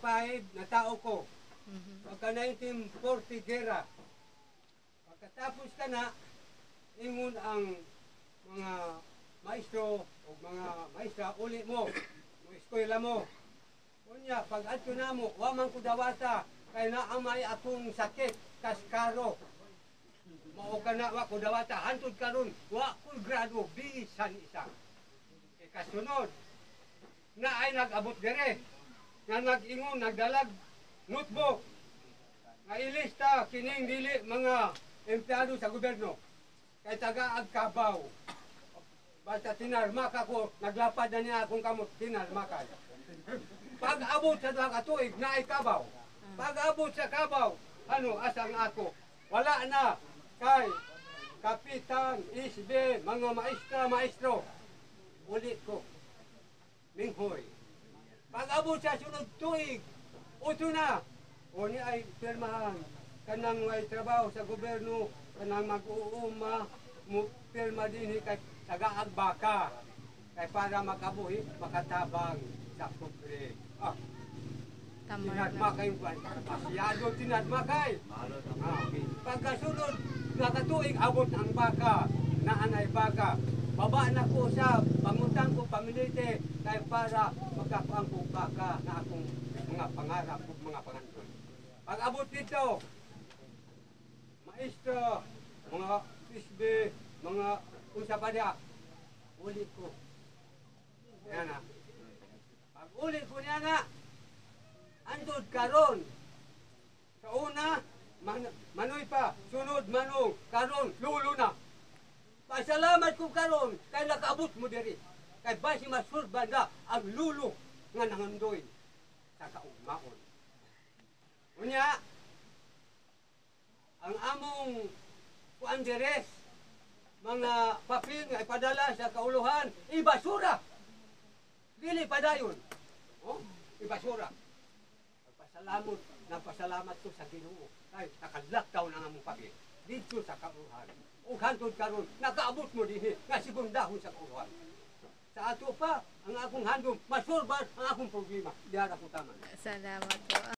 1945 na tao ko. Pagka 1940 gera. Pagkatapos ka na, ingon ang mga maestro o mga maestra, uli mo, o eskwela mo. Kunya, pag ato na mo, waman ko dawata, kaya naamay akong sakit, kaskaro. Mao ka na, wa ko dawata, hantod karon, wa ko grado, bisan isa. Kasunod, na ay nag-abot dire, nga nag-ingon, nagdalag, notebook, nga ilista, kining dili mga empleyado sa gobyerno, kay taga Agkabaw. Basta tinarmak ako, naglapad na niya akong kamot, tinarmakan. Pag-abot sa duha ka tuig, na ay Kabaw. Pag-abot sa Kabaw, ano, asang ako, wala na, kay Kapitan, Isbe, mga maestra, maestro, ulit ko, Minghoy. Pag-abot sa sunod tuig, uto na, o ni ay pirmahan, kanang may trabaho sa gobyerno, kanang mag-uuma, pirma din kay taga-agbaka, kay para makabuhi, makatabang sa pobre. Tinadma kayo ba? Masyado tinadma kayo. Pagkasunod, nakatuig abot ang baka, naanay baka. Baba na ko sa pangutang ko pamilite, kay para magkakuang ko baka na akong mga pangarap o mga panganton. Pag abot dito, maestro, mga isbe, mga unsa pa diya, ulit ko. Yan na. Pag ulit ko niya na, andod karon. Sa una, manoy pa, sunod manong, karon, lulo na. Pasalamat ko karon, kay nakaabot mo diri. Kay basi masurban na ang lulo nga nangandoy sa kaugmaon. Unya, ang among kuanderes, mga papel nga ipadala sa kauluhan, ibasura. Dili padayon. Oh, ibasura. Nagpasalamat ko sa Ginoo. Kay nakalaktaw na nga mong papel dito sa kauluhan. Ug hantod karon nakaabot mo dinhi nga segundahon sa kauluhan. Sa ato pa ang akong handom masurban ang akong problema. Diara ko taman. Salamat po.